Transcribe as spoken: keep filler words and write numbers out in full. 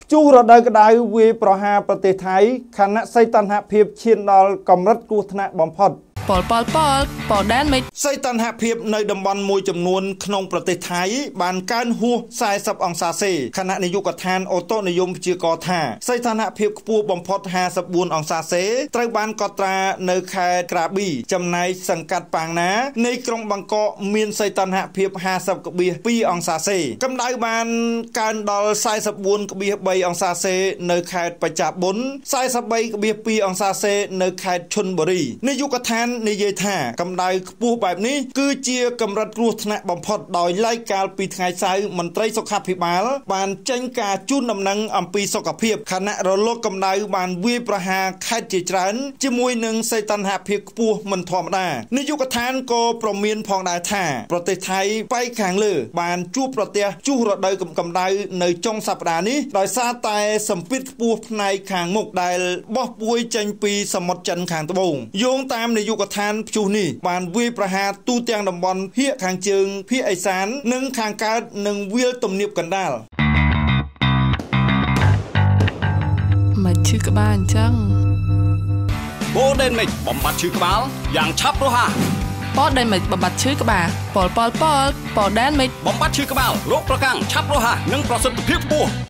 ជួរដូវក្តៅវាប្រហារប្រទេសថៃខណៈសីតុណ្ហភាពឈានដល់កម្រិតគ្រោះថ្នាក់បំផុតប៉លប៉លប៉លប៉ដែនមេឃសីតុណ្ហភាពនៅតំបន់មួយចំនួនក្នុងប្រទេសថៃបានកើនហួសสี่สิบអង្សាសេខណៈនាយកដ្ឋានអូតូនិយមព្យាករណ៍ថាសីតុណ្ហភាពខ្ពស់បំផុតห้าสิบสี่អង្សាសេត្រូវបានកត់ត្រានៅខេត្តក្រាប៊ីចំណែកសង្កាត់ប៉ាងណានៃក្រុងបាងកកមានសីតុណ្ហភាពห้าสิบtwoអង្សាសេកម្ដៅបានកើនដល់สี่สิบสี่threeអង្សាសេនៅខេត្តបច្ចុប្បន្នสี่สิบthree twoអង្សាសេនៅខេត្តឈុនបុរីនាយកដ្ឋាននិយាយថាកម្ដៅខ្ពស់បែបនេះគឺជាកម្រិតគ្រោះថ្នាក់បំផុតដោយឡែកកាលពីថ្ងៃសៅរ៍មន្ត្រីសុខាភិបាលបានចេញការជូនដំណឹងអំពីសុខភាពខណៈរលកកម្ដៅបានវាយប្រហារខេត្តជាច្រើនជាមួយនឹងសីតុណ្ហភាពខ្ពស់មិនធម្មតានាយកដ្ឋានក៏ប្រមានផងដែរថាប្រទេសថៃប៉ែកខាងលើបានជួបប្រទះជួសរដូវកម្ដៅនៅចុងសប្តាហ៍នេះដោយសារតែសម្ពាធខ្ពស់ផ្នែកខាងមុខដែលបោះពួយចេញពីសមុទ្រចិនខាងត្បូងយោងតាមនាយកដ្ឋានព្យុះនេះបានវាយប្រហារទូទាំងតំបន់ភាគខាងជើងភាគឦសាននិងខាងកើតនិងវាលទំនាបកណ្ដាលមិនឈឺក្បាលអញ្ចឹងបូដេនមិចបំបត្តិឈឺក្បាលយ៉ាងឆាប់រហ័សបូដេនមិចបំបត្តិឈឺក្បាលប៉លប៉លប៉លបូដេនមិចបំបត្តិឈឺក្បាលរោគប្រកាំងឆាប់រហ័សនិងប្រសិទ្ធភាពខ្ពស់